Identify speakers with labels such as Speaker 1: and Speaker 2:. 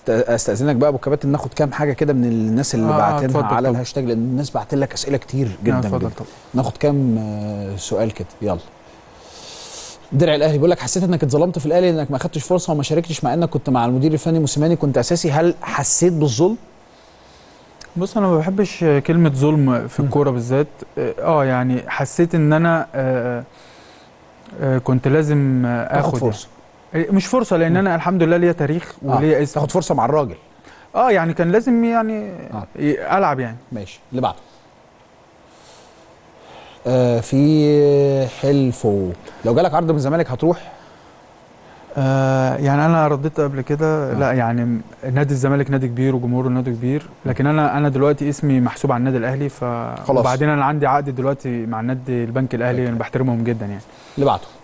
Speaker 1: استاذنك بقى ابو كباتن، ناخد كام حاجه كده من الناس اللي باعتينها على الهاشتاج، لان الناس باعتين لك اسئله كتير جدا جدا. ناخد كام سؤال كده، يلا. درع الاهلي بيقول لك حسيت انك اتظلمت في الاهلي انك ما اخدتش فرصه وما شاركتش مع انك كنت مع المدير الفني موسيماني كنت اساسي، هل حسيت بالظلم؟
Speaker 2: بص انا ما بحبش كلمه ظلم في الكوره بالذات. يعني حسيت ان انا كنت لازم اخد
Speaker 1: فرصه.
Speaker 2: يعني. مش فرصه، لان انا الحمد لله ليا تاريخ وليا اسم.
Speaker 1: تاخد فرصه مع الراجل.
Speaker 2: يعني كان لازم يعني العب يعني.
Speaker 1: ماشي، اللي بعده. في حلفو، لو جالك عرض من الزمالك هتروح؟
Speaker 2: يعني انا رديت قبل كده. لا يعني نادي الزمالك نادي كبير وجمهوره نادي كبير، لكن انا دلوقتي اسمي محسوب على النادي الاهلي.
Speaker 1: خلاص.
Speaker 2: وبعدين انا عندي عقد دلوقتي مع النادي البنك الاهلي، انا بحترمهم جدا يعني.
Speaker 1: اللي بعده.